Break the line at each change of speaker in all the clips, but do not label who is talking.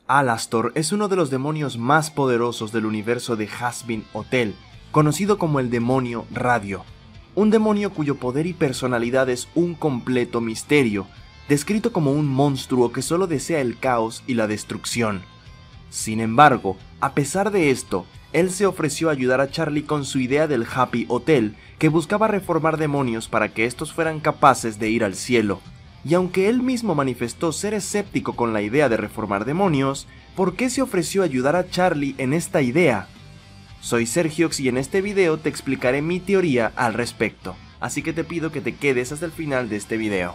Alastor es uno de los demonios más poderosos del universo de Hazbin Hotel, conocido como el demonio radio. Un demonio cuyo poder y personalidad es un completo misterio, descrito como un monstruo que solo desea el caos y la destrucción. Sin embargo, a pesar de esto, él se ofreció a ayudar a Charlie con su idea del Happy Hotel, que buscaba reformar demonios para que estos fueran capaces de ir al cielo. Y aunque él mismo manifestó ser escéptico con la idea de reformar demonios, ¿por qué se ofreció a ayudar a Charlie en esta idea? Soy Sergiox y en este video te explicaré mi teoría al respecto, así que te pido que te quedes hasta el final de este video.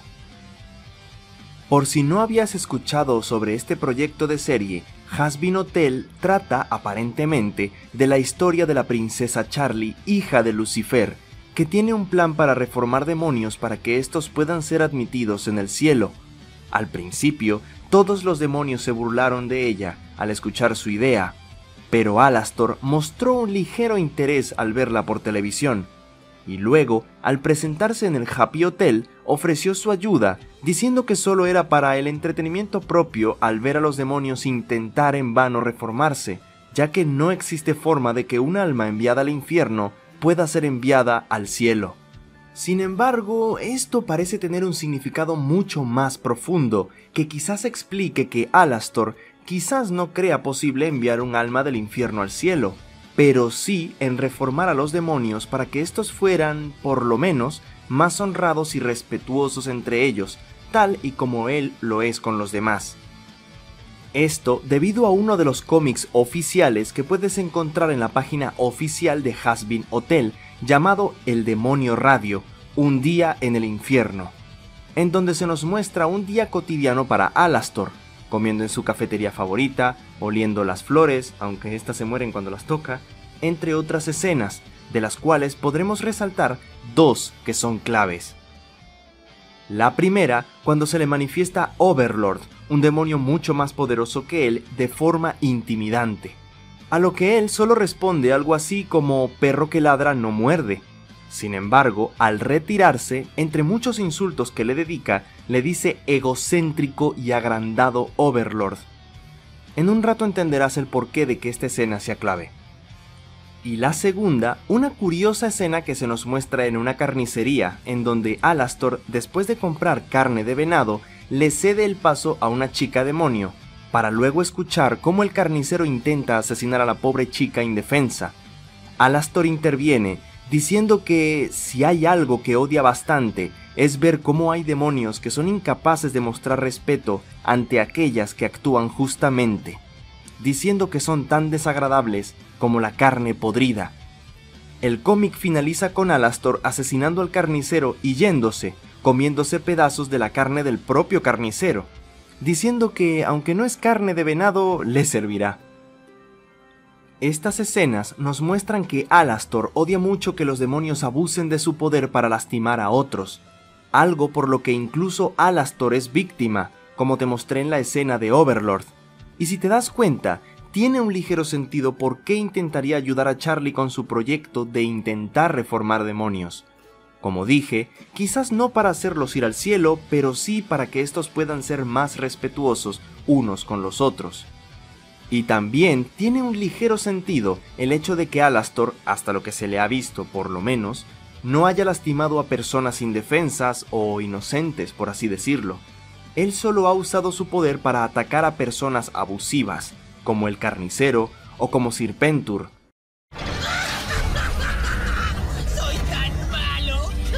Por si no habías escuchado sobre este proyecto de serie, Hazbin Hotel trata, aparentemente, de la historia de la princesa Charlie, hija de Lucifer, que tiene un plan para reformar demonios para que estos puedan ser admitidos en el cielo. Al principio, todos los demonios se burlaron de ella al escuchar su idea, pero Alastor mostró un ligero interés al verla por televisión, y luego, al presentarse en el Happy Hotel, ofreció su ayuda, diciendo que solo era para el entretenimiento propio al ver a los demonios intentar en vano reformarse, ya que no existe forma de que un alma enviada al infierno pueda ser enviada al cielo. Sin embargo, esto parece tener un significado mucho más profundo, que quizás explique que Alastor quizás no crea posible enviar un alma del infierno al cielo, pero sí en reformar a los demonios para que estos fueran, por lo menos, más honrados y respetuosos entre ellos, tal y como él lo es con los demás. Esto debido a uno de los cómics oficiales que puedes encontrar en la página oficial de Hazbin Hotel, llamado El Demonio Radio, un día en el infierno, en donde se nos muestra un día cotidiano para Alastor, comiendo en su cafetería favorita, oliendo las flores, aunque éstas se mueren cuando las toca, entre otras escenas, de las cuales podremos resaltar dos que son claves. La primera, cuando se le manifiesta Overlord, un demonio mucho más poderoso que él, de forma intimidante, a lo que él solo responde algo así como perro que ladra no muerde. Sin embargo, al retirarse, entre muchos insultos que le dedica, le dice egocéntrico y agrandado Overlord. En un rato entenderás el porqué de que esta escena sea clave. Y la segunda, una curiosa escena que se nos muestra en una carnicería, en donde Alastor, después de comprar carne de venado, le cede el paso a una chica demonio, para luego escuchar cómo el carnicero intenta asesinar a la pobre chica indefensa. Alastor interviene, diciendo que si hay algo que odia bastante, es ver cómo hay demonios que son incapaces de mostrar respeto ante aquellas que actúan justamente, diciendo que son tan desagradables como la carne podrida. El cómic finaliza con Alastor asesinando al carnicero y yéndose, comiéndose pedazos de la carne del propio carnicero, diciendo que aunque no es carne de venado, le servirá. Estas escenas nos muestran que Alastor odia mucho que los demonios abusen de su poder para lastimar a otros, algo por lo que incluso Alastor es víctima, como te mostré en la escena de Overlord. Y si te das cuenta, tiene un ligero sentido por qué intentaría ayudar a Charlie con su proyecto de intentar reformar demonios. Como dije, quizás no para hacerlos ir al cielo, pero sí para que estos puedan ser más respetuosos unos con los otros. Y también tiene un ligero sentido el hecho de que Alastor, hasta lo que se le ha visto por lo menos, no haya lastimado a personas indefensas o inocentes, por así decirlo. Él solo ha usado su poder para atacar a personas abusivas, como el carnicero o como Sir Pentur.
¡Soy tan malo!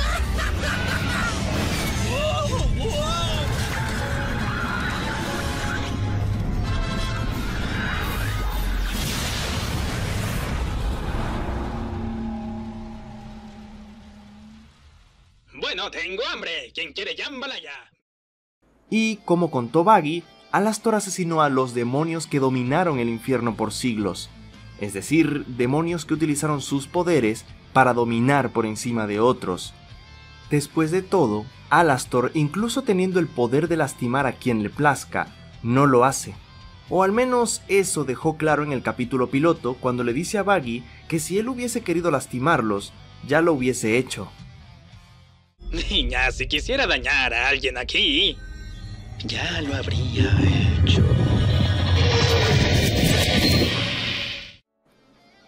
Bueno, tengo hambre. ¿Quién quiere jambalaya?
Y, como contó Baggy, Alastor asesinó a los demonios que dominaron el infierno por siglos, es decir, demonios que utilizaron sus poderes para dominar por encima de otros. Después de todo, Alastor, incluso teniendo el poder de lastimar a quien le plazca, no lo hace. O al menos eso dejó claro en el capítulo piloto cuando le dice a Baggy que si él hubiese querido lastimarlos, ya lo hubiese hecho.
Niña, si quisiera dañar a alguien aquí,
Ya lo habría hecho.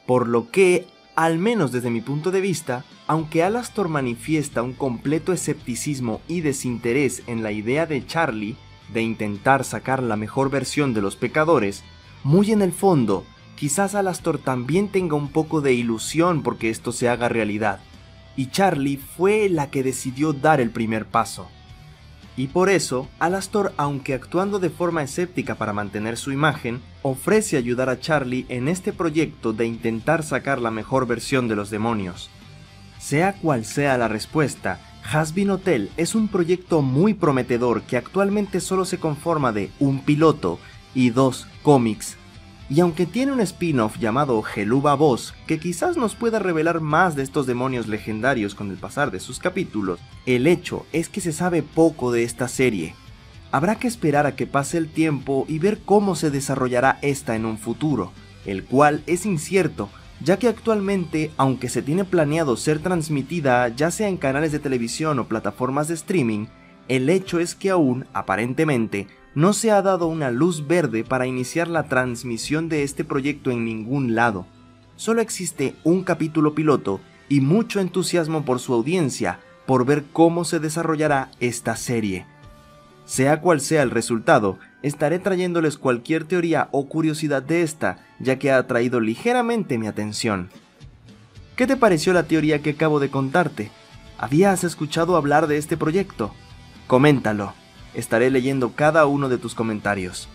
por lo que, al menos desde mi punto de vista, aunque Alastor manifiesta un completo escepticismo y desinterés en la idea de Charlie de intentar sacar la mejor versión de los pecadores, muy en el fondo, quizás Alastor también tenga un poco de ilusión porque esto se haga realidad, y Charlie fue la que decidió dar el primer paso. Y por eso, Alastor, aunque actuando de forma escéptica para mantener su imagen, ofrece ayudar a Charlie en este proyecto de intentar sacar la mejor versión de los demonios. Sea cual sea la respuesta, Hazbin Hotel es un proyecto muy prometedor que actualmente solo se conforma de un piloto y 2 cómics. Y aunque tiene un spin-off llamado Helluva Boss, que quizás nos pueda revelar más de estos demonios legendarios con el pasar de sus capítulos, el hecho es que se sabe poco de esta serie. Habrá que esperar a que pase el tiempo y ver cómo se desarrollará esta en un futuro, el cual es incierto, ya que actualmente, aunque se tiene planeado ser transmitida ya sea en canales de televisión o plataformas de streaming, el hecho es que aún, aparentemente, no se ha dado una luz verde para iniciar la transmisión de este proyecto en ningún lado. Solo existe un capítulo piloto y mucho entusiasmo por su audiencia por ver cómo se desarrollará esta serie. Sea cual sea el resultado, estaré trayéndoles cualquier teoría o curiosidad de esta, ya que ha atraído ligeramente mi atención. ¿Qué te pareció la teoría que acabo de contarte? ¿Habías escuchado hablar de este proyecto? Coméntalo. Estaré leyendo cada uno de tus comentarios.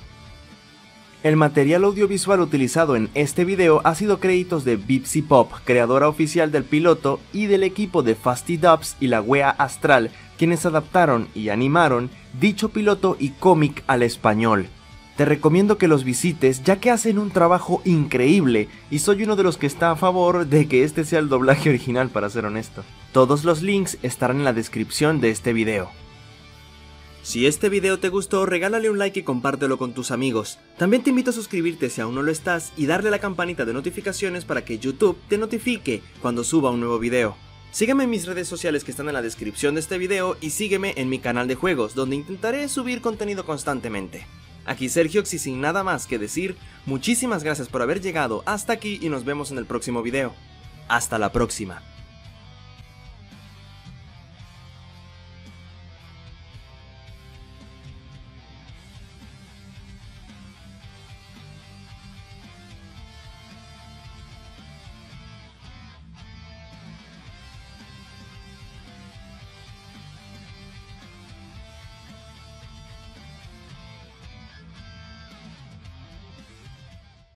El material audiovisual utilizado en este video ha sido créditos de Bipsy Pop, creadora oficial del piloto, y del equipo de Fasti Dubs y la Wea Astral, quienes adaptaron y animaron dicho piloto y cómic al español. Te recomiendo que los visites ya que hacen un trabajo increíble y soy uno de los que está a favor de que este sea el doblaje original, para ser honesto. Todos los links estarán en la descripción de este video. Si este video te gustó, regálale un like y compártelo con tus amigos. También te invito a suscribirte si aún no lo estás y darle a la campanita de notificaciones para que YouTube te notifique cuando suba un nuevo video. Sígueme en mis redes sociales que están en la descripción de este video y sígueme en mi canal de juegos, donde intentaré subir contenido constantemente. Aquí Sergiox y sin nada más que decir, muchísimas gracias por haber llegado hasta aquí y nos vemos en el próximo video. Hasta la próxima.